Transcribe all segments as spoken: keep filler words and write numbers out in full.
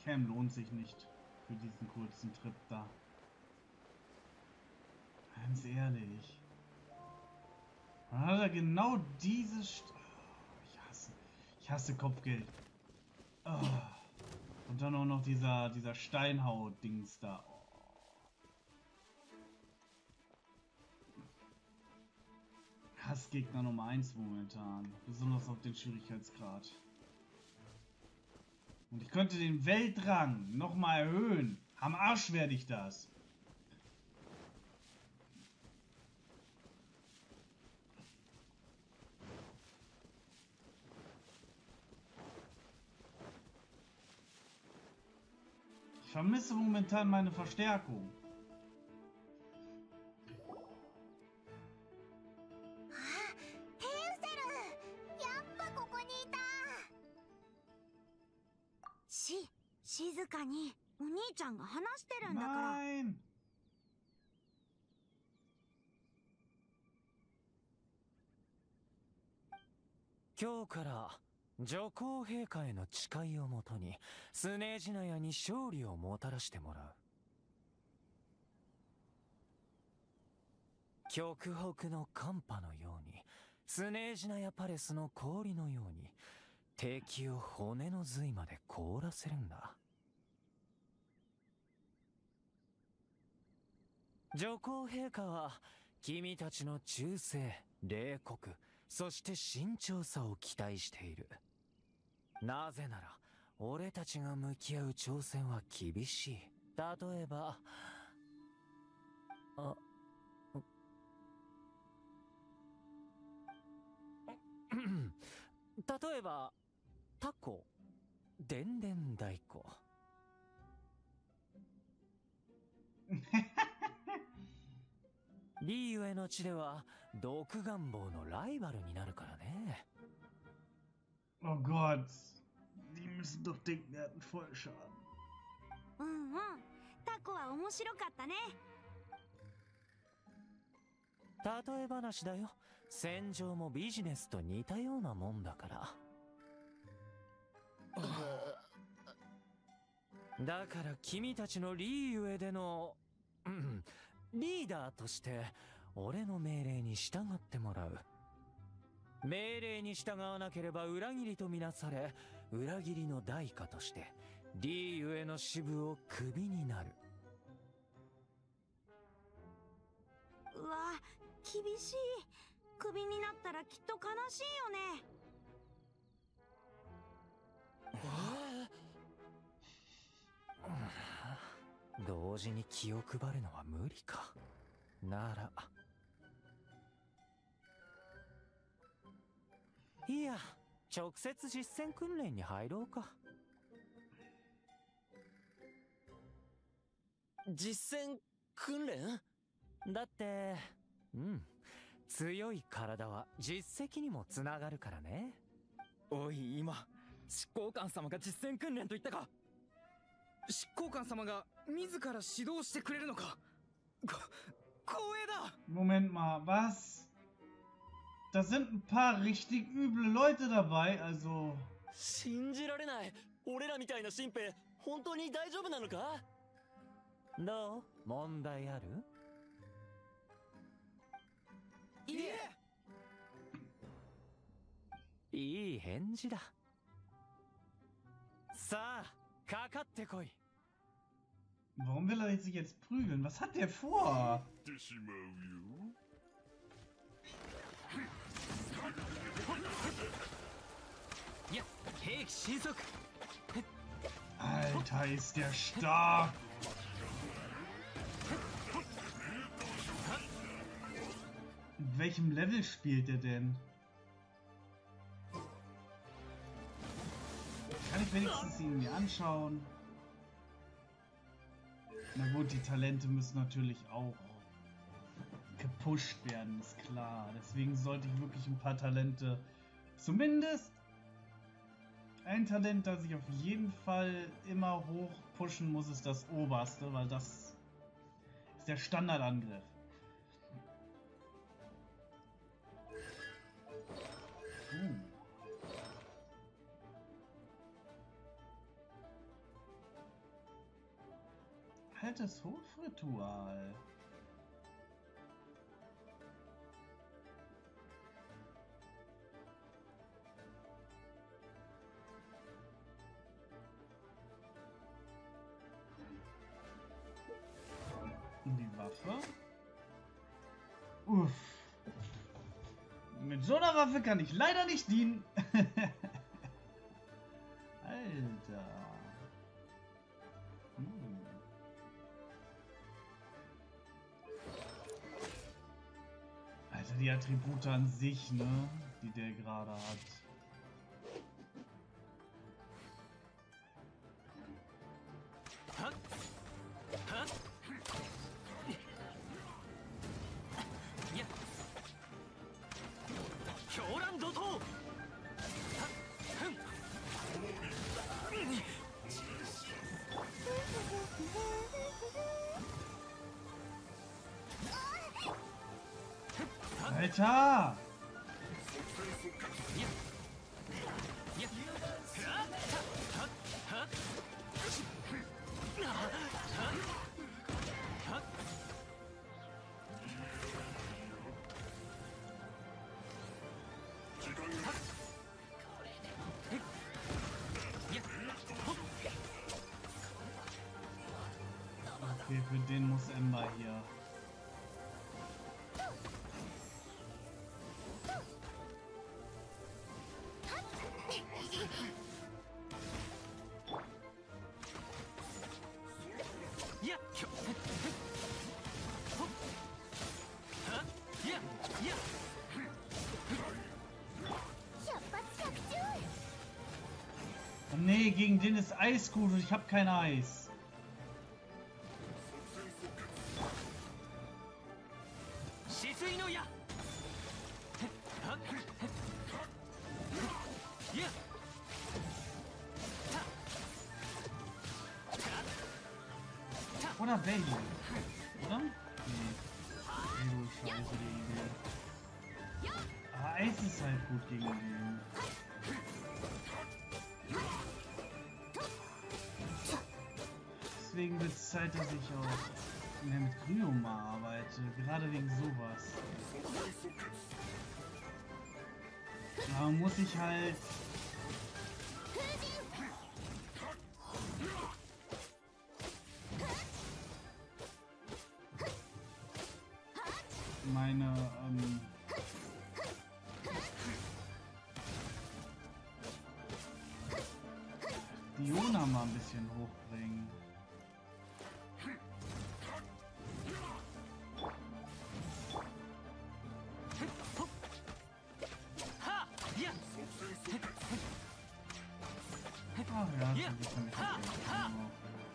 Cam lohnt sich nicht für diesen kurzen Trip da. Ganz ehrlich. Dann hat er genau diese... St oh, ich hasse... Ich hasse Kopfgeld. Oh. Und dann auch noch dieser, dieser Steinhaut-Dings da. Oh. Hassgegner Nummer eins momentan. Besonders auf den Schwierigkeitsgrad. Und ich könnte den Weltrang nochmal erhöhen. Am Arsch werde ich das. Ich vermisse momentan meine Verstärkung. Nein! 今日から女皇陛下への誓いをもとにスネージナヤに勝利をもたらしてもらう。極北の寒波のように、スネージナヤパレスの氷のように、敵を骨の髄まで凍らせるんだ。女皇陛下は君たちの忠誠、冷酷、そして慎重さを期待している。なぜなら俺たちが向き合う挑戦は厳しい。例えばあ例えばタコ、でんでん太鼓。リーユへの地では毒願望のライバルになるからね。 Oh Gott, die müssen doch denken, er hat einen Vollschaden. うんうん、タコは面白かったね。 例え話だよ。戦場もビジネスと似たようなもんだから。だから君たちのリーユへでの、うん、リーダーとして俺の命令に従ってもらう。命令に従わなければ裏切りとみなされ、裏切りの代価としてリーユへの支部をクビになる。 うわ、厳しい。クビになったらきっと悲しいよね。 同時に気を配るのは無理か。ならいや、直接実践訓練に入ろうか。 実践訓練？ だってうん、強い体は実績にもつながるからね。 おい、今執行官様が実践訓練と言ったか。執行官様が自ら指導してくれるのか。こ光栄だ。 Moment mal, was? Da sind ein paar richtig üble Leute dabei, also... 信じられない。俺らみたいな新兵、本当に大丈夫なのか？ どう？問題ある？ いえ。 いい返事だ。さあ、かかってこい。 Warum will er sich jetzt prügeln? Was hat der vor? Ja, Heg, Shisuk. Alter, ist der stark! In welchem Level spielt er denn? Kann ich wenigstens ihn mir anschauen? Na gut, die Talente müssen natürlich auch gepusht werden, ist klar. Deswegen sollte ich wirklich ein paar Talente, zumindest ein Talent, das ich auf jeden Fall immer hoch pushen muss, ist das oberste, weil das ist der Standardangriff. Uh. Fettes Hofritual. Und die Waffe? Uff. Mit so einer Waffe kann ich leider nicht dienen. Alter. Hm. Alter, die Attribute an sich, ne? Die der gerade hat. Alter! Okay, für den muss Ember hier. Oh nee, gegen den ist Eis gut und ich habe kein Eis. Oder Baby. Oder? Nee. Baby ist scheiße gegen den. Aber Eis ist halt gut gegen den. Deswegen wird es Zeit, dass ich auch mehr mit Kryoma arbeite. Gerade wegen sowas. Da muss ich halt... meine ähm Diona mal ein bisschen hochbringen. Ach ja, die kann ich nicht sehen.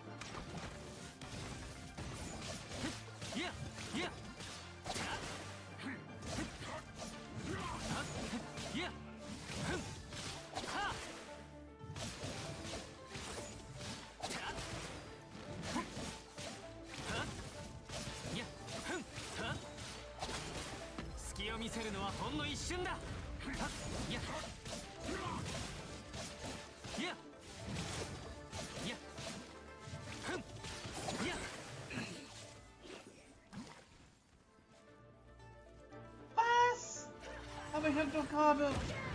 Was? Aber ich hab doch gerade...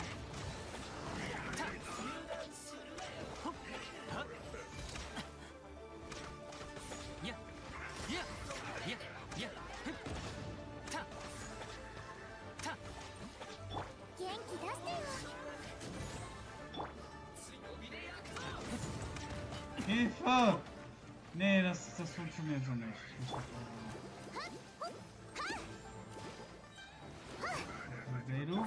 Hilfe! Nee, das, das funktioniert so nicht. Okay, du?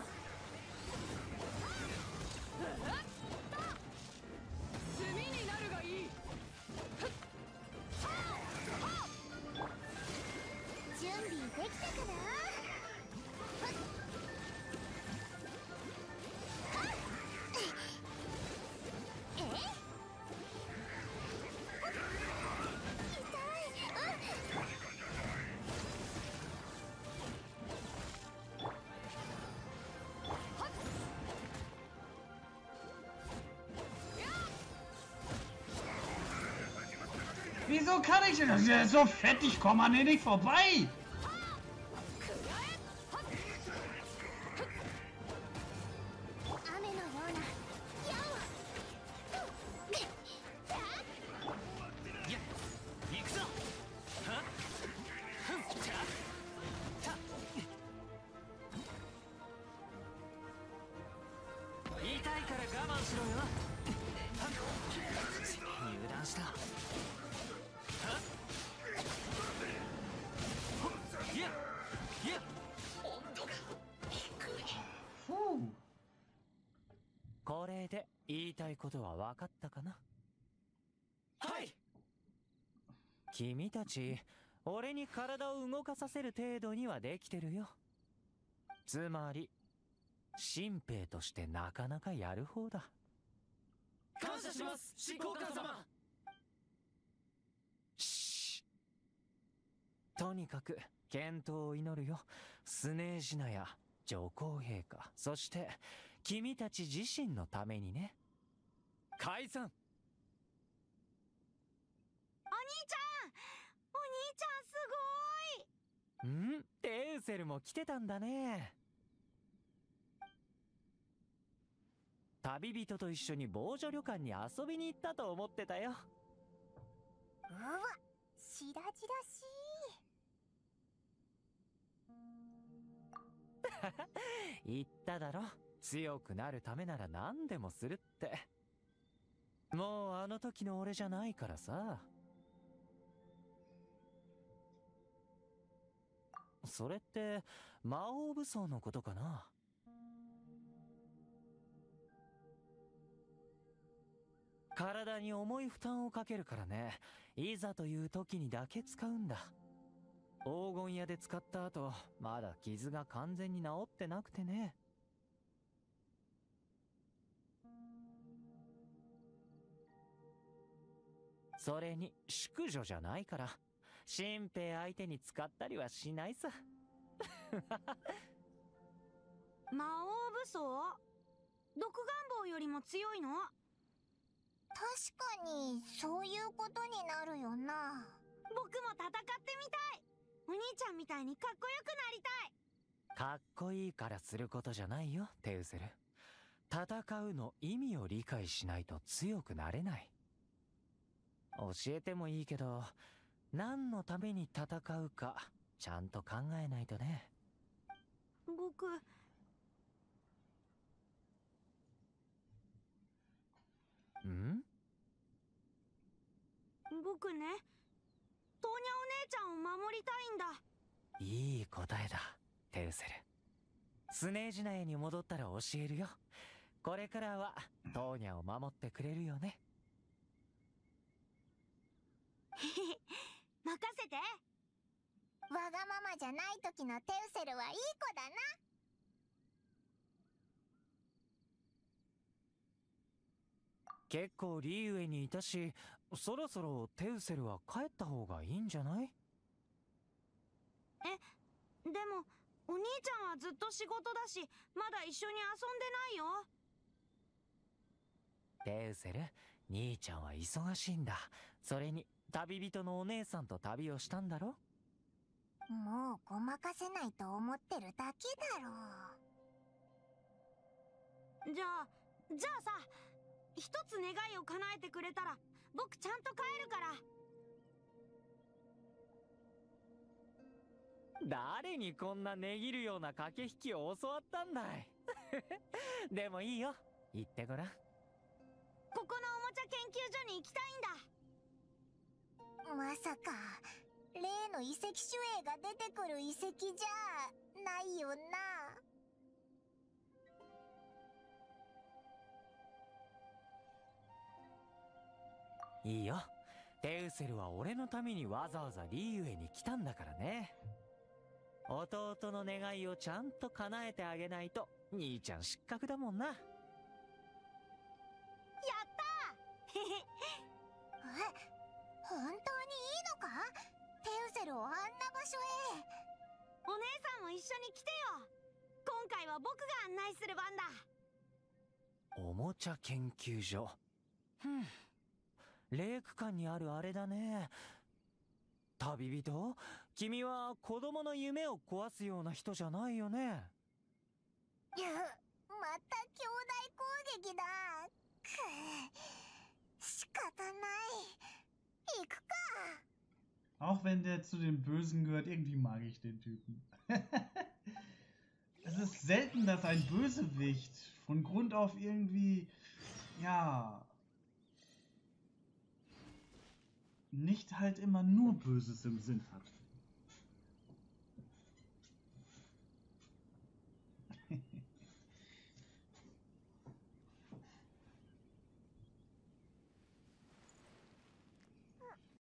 Wieso kann ich denn? Das ist ja so fett, ich komme an den nicht vorbei. これで言いたいことは分かったかな？ はい。 君たち、俺に体を動かさせる程度にはできてるよ。つまり、新兵としてなかなかやる方だ。 感謝します、執行官様。 しとにかく健闘を祈るよ。スネージナや女皇陛下、そして君たち自身のためにね。解散。 お兄ちゃん、お兄ちゃんすごい。 ん？テウセルも来てたんだね。旅人と一緒に防除旅館に遊びに行ったと思ってたよ。 うわ、しらじらしい。言っただろ、強くなるためなら何でもするって。もうあの時の俺じゃないからさ。それって魔王武装のことかな？体に重い負担をかけるからね。いざという時にだけ使うんだ。黄金屋で使った後、まだ傷が完全に治ってなくてね。それに淑女じゃないから新兵相手に使ったりはしないさ。 魔王武装？毒願望よりも強いの？ 確かにそういうことになるよな。 僕も戦ってみたい。お兄ちゃんみたいにかっこよくなりたい。 かっこいいからすることじゃないよ、テウセル。戦うの意味を理解しないと強くなれない。教えてもいいけど、何のために戦うかちゃんと考えないとね。 僕ん？ 僕ね、トーニャお姉ちゃんを守りたいんだ。 いい答えだ、テウセル。スネージナエに戻ったら教えるよ。これからはトーニャを守ってくれるよね。 へへ、任せて。 わがままじゃない時のテウセルはいい子だな。 結構リーウェにいたし、そろそろテウセルは帰った方がいいんじゃない？ え、でもお兄ちゃんはずっと仕事だし、まだ一緒に遊んでないよ。 テウセル、兄ちゃんは忙しいんだ。それに旅人のお姉さんと旅をしたんだろ？ もうごまかせないと思ってるだけだろう。じゃあじゃあさ、一つ願いを叶えてくれたら僕ちゃんと帰るから。 誰にこんな値切るような駆け引きを教わったんだい？でもいいよ、言ってごらん。 ここのおもちゃ研究所に行きたいんだ。 まさか例の遺跡守衛が出てくる遺跡じゃないよな。 いいよ、テウセルは俺のためにわざわざリーウェに来たんだからね。弟の願いをちゃんと叶えてあげないと兄ちゃん失格だもんな。 やったー。へへ。 え、本当にいいのか？テウセルをあんな場所へ。 お姉さんも一緒に来てよ。今回は僕が案内する番だ。 おもちゃ研究所。ふん。 レイク館にあるあれだね。旅人、君は子供の夢を壊すような人じゃないよね。 また兄弟攻撃だ。く仕方ない。行くか。 Auch wenn der zu den Bösen gehört, irgendwie mag ich den Typen. Es ist selten, dass ein Bösewicht von Grund auf irgendwie, ja, nicht halt immer nur Böses im Sinn hat.